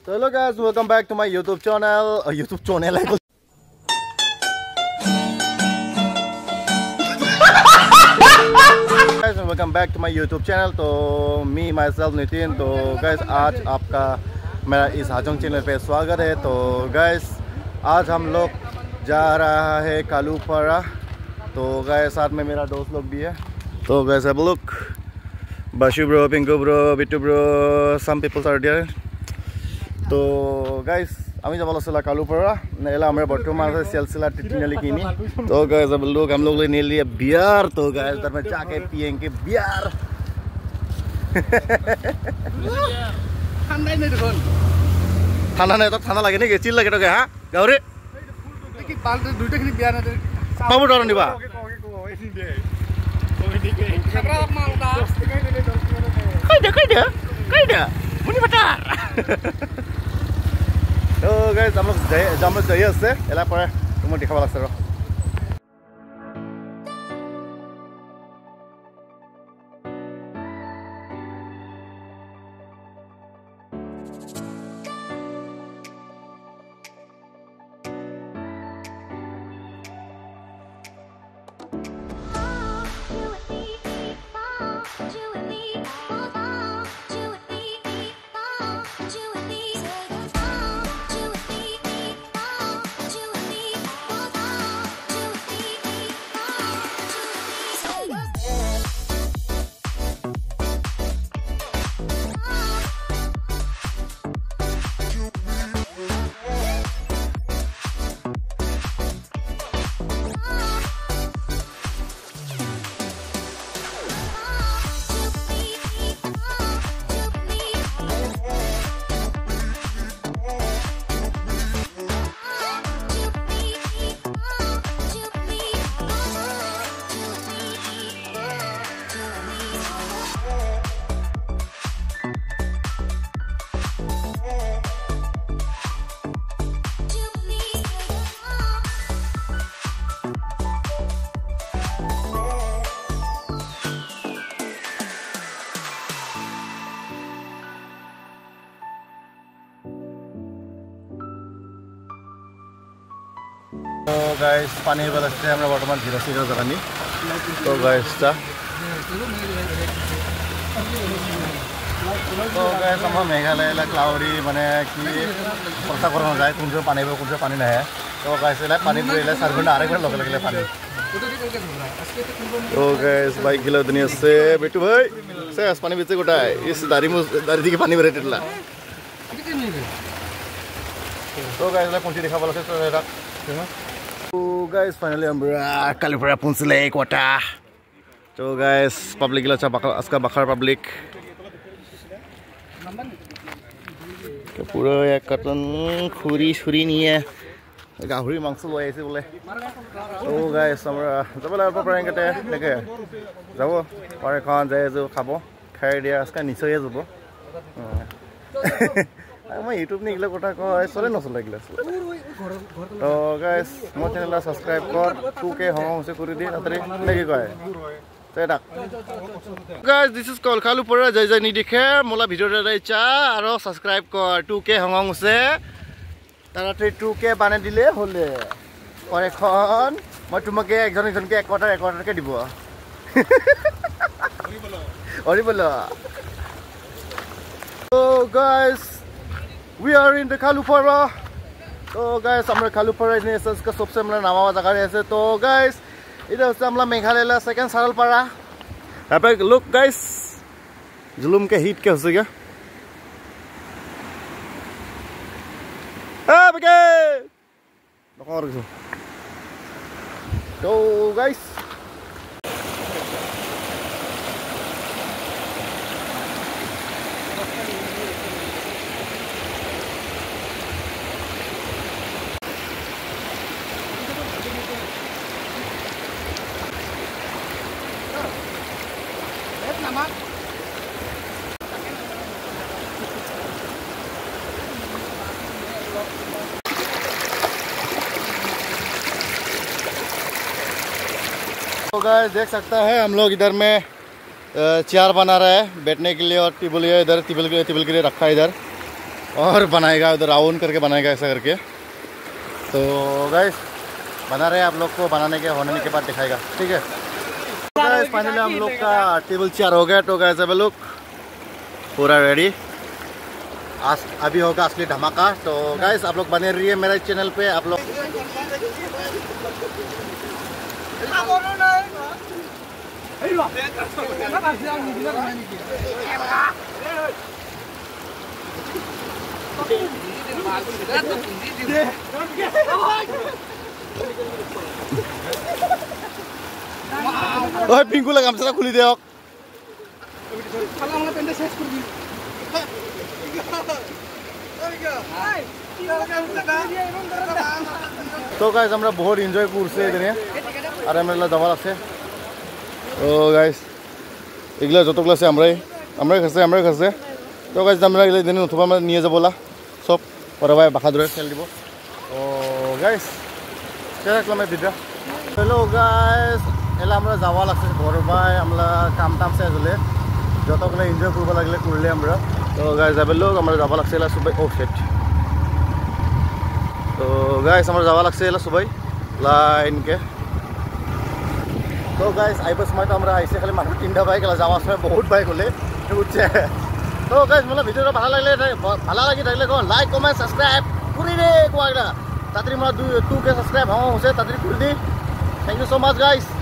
So hello guys, welcome back to my YouTube channel. YouTube channel. Guys, welcome back to my YouTube channel. तो me myself Nitin. तो guys आज आपका मेरा इस Hajong channel पे स्वागत है. तो guys आज हम लोग जा रहा है कालूपरा. तो guys साथ में मेरा दोस्त लोग भी है. तो guys have a look. Bashu bro, Pinko bro, Bitu bro, some people are there. तो गाइस আমি যাব লাগছিল কালুপৰা নেলা আমরা বর্তমান আছে সিলসিলা টিটিনালি কিনি তো गाइस अब लोग हम लोग ले लिए बियर तो गाइस तर में जाके पिएंगे बियर ठंडा नहीं देखो ठंडा नहीं तो ठंडा लगे नहीं चिल लगे तो हां गाउरे की पाल दुईटा किनी बियर ना पाबो डर निबा काइदा मुनि बता तो गाइस हम लोग जाइए से एला पर तुम दिखावा लागছে रो तो गाइस पानी वाला से हमरा वर्तमान 0 सीटर जरानी तो गाइस ता तो गाइस हम मेघालय ला क्लाउडी माने कि पता करन जाय कुनसे पानी ना है तो गाइस ला पानी परेला 4 घंटा आरे घंटा लगे लगे पानी तो गाइस बाइक गिला दुनिया से बेटू भाई से पानी बीचे गोटा इस दारी दिखे पानी भरेटला तो गाइस ला कोनसी दिखा वाला से तो एटा तो गाइस फाइनली हम कालुपरा पहुंचले कोटा तो गाइस पब्लिक ला चा आजका बखार पब्लिक तो पूरा एक कटन खुरी छुरी निये गाहुरी मांस লৈ আছে বলে তো गाइस हमरा जबला परांगते देखे जाबो पारे खान जाय जो खाबो खाइ দিয়া আজকা নিশ্চয় যাব मैं यूट्यूब नहीं गला कोटा को चले न चले गला तो गाइस मो चैनल सब्सक्राइब कर 2K हम से कर दी अतरे लगे गए तो एटा guys this is call Kalupara जय जय नि देखे मोला वीडियो रे चा और सब्सक्राइब कर 2K हम से ताराते 2K बाने दिले होले और এখন মই তোমাকে একজনকে এক কোয়ার্টার কে দিব ওরি বলো तो guys we are in the Kalupara. तो गाइस हमरा कालुपरा नेशंस का सबसे हमरा नामा जगह है तो गाइस इधर से हमरा मेघालय ला सेकंड सरलपारा यहाँ पे लुक गाइस जुलूम के हीट के हो गया बगे तो गाइस तो गाइस देख सकता है हम लोग इधर में चेयर बना रहा है बैठने के लिए और टेबल इधर टेबल के लिए रखा है इधर और बनाएगा, उधर राउंड करके बनाएगा ऐसा करके। तो गाइस बना रहे हैं, आप लोग को बनाने के होने के बाद दिखाएगा, ठीक है। गाइस फाइनली हम लोग का टेबल चेयर हो गया। तो गाइस अब लोग पूरा रेडी, अभी होगा असली धमाका। तो गाइस आप लोग बने रहिए मेरे चैनल पे। आप लोग पिंकू ला गामसा खुली दियक। तो गाइस আমরা বহুত এনজয় করছে এদিনে, আর আমরা যাওয়ার আছে। তো গাইস এগুলা যতগুলো আছে আমরাই খাচ্ছে। তো গাইস আমরা এগুলো এদিনে নতুবা আমরা নিয়ে যাবলা সব বড় ভাই বাখা ধরে খেল দিব। তো গাইস দেখলাম এই ভিডিও। হ্যালো গাইস, এলা আমরা যাওয়া লাগছে বড় ভাই, আমরা কাম টাম শেষ হলে যতগুলো এনজয় করব লাগলে করলে আমরা। তো গাইস যাবেলো আমরা যাওয়া লাগছে এলা সবাই। ও শিট। তো গাইস আমরা যাওয়া লাগছে এলা সবাই লাইনকে। তো গাইস আইবার সময় তো আমরা আইসে খালি মানুষ 3টা বাইক, এলা যাওয়ার সময় বহুত বাইক হলে বুঝছে। তো গাইস মোলা ভিডিওটা ভালো লাগি থাকলে কোন লাইক কমেন্ট সাবস্ক্রাইব করে দে কোয়াগলা। তাড়াতাড়ি মোলা 2K সাবস্ক্রাইব হচ্ছে, তাড়াতাড়ি করে দি। Thank you so much guys.